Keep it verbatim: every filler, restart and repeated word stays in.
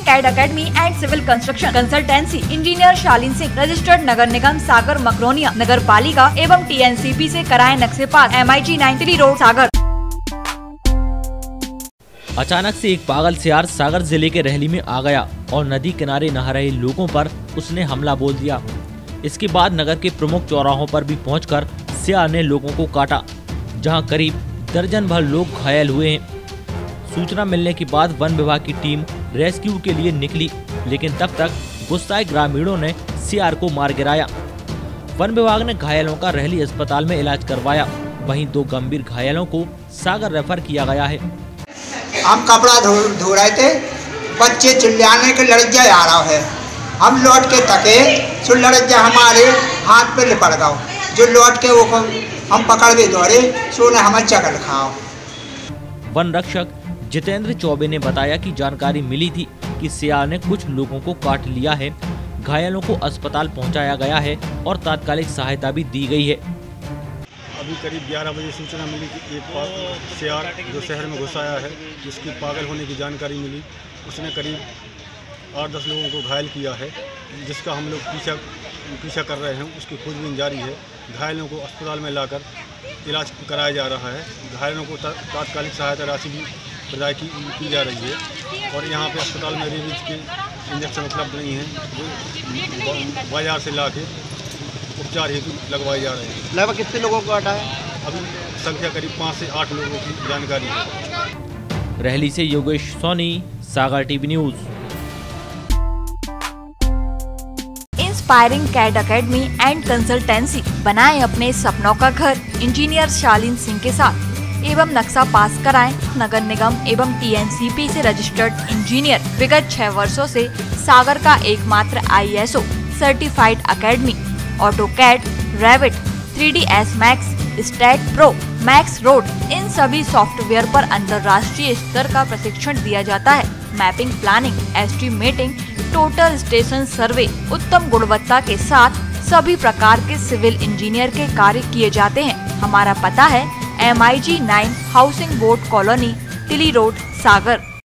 CAD academy and civil construction consultancy engineer Shalin Singh, registered नगर निगम सागर मकरोनिया नगर पालिका एवं टी एन सी पी से कराए नक्शे पास। M I G nine road Sagar. अचानक से एक पागल सियार सागर जिले के रहली में आ गया और नदी किनारे नहा रहे लोगों पर उसने हमला बोल दिया। इसके बाद नगर के प्रमुख चौराहों पर भी पहुंचकर सियार ने लोगों को काटा, जहां करीब दर्जन भर लोग घायल हुए हैं। सूचना मिलने के बाद वन विभाग की टीम रेस्क्यू के लिए निकली, लेकिन तब तक गुस्साए ग्रामीणों ने सियार को मार गिराया। वन विभाग ने घायलों का रहली अस्पताल में इलाज करवाया, वहीं दो गंभीर घायलों को सागर रेफर किया गया है। हम कपड़ा धो धो रहे थे, बच्चे चिल्लाने के लड़जा आ रहा है। हम लौट के तके सो लड़जा हमारे हाथ पे लिपट गया, जो लौट के वो हम पकड़ के दौड़े सो ने हमें चकल खाओ। वन रक्षक जितेंद्र चौबे ने बताया कि जानकारी मिली थी कि सियार ने कुछ लोगों को काट लिया है। घायलों को अस्पताल पहुंचाया गया है और तात्कालिक सहायता भी दी गई है। अभी करीब ग्यारह बजे सूचना मिली कि एक सियार जो शहर में घुस आया है, जिसकी पागल होने की जानकारी मिली। उसने करीब आठ दस लोगों को घायल किया है, जिसका हम लोग पीछा पीछा कर रहे हैं। उसकी खोजबीन जारी है। घायलों को अस्पताल में लाकर इलाज कराया जा रहा है। घायलों को तात्कालिक सहायता राशि भी प्रदान की, की जा रही है। और यहाँ पे अस्पताल में रेबीज के इंजेक्शन उपलब्ध नहीं हैं, वो बाजार से ला के उपचार हेतु लगवाए जा रहे हैं। लगभग कितने लोगों को काटा है? अभी संख्या करीब पाँच से आठ लोगों की जानकारी है। रहली से Yogesh Soni, Sagar TV news. Inspiring CAD academy and consultancy, बनाएं अपने सपनों का घर इंजीनियर शालीन सिंह के साथ एवं नक्शा पास कराएं नगर निगम एवं टी एन सी पी से रजिस्टर्ड इंजीनियर। विगत छह वर्षों से सागर का एकमात्र I S O certified academy. AutoCAD, Revit, three D S Max, Staad Pro, max road, इन सभी सॉफ्टवेयर पर अंतर्राष्ट्रीय स्तर का प्रशिक्षण दिया जाता है। Mapping, planning, estimating, total station survey, उत्तम गुणवत्ता के साथ सभी प्रकार के सिविल इंजीनियर के कार्य किए जाते हैं। हमारा पता है M I G nine housing board colony, Tili road, Sagar.